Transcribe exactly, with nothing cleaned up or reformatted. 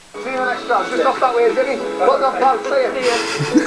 See you next time. Just off that way, Jimmy. Well done, pal. See you.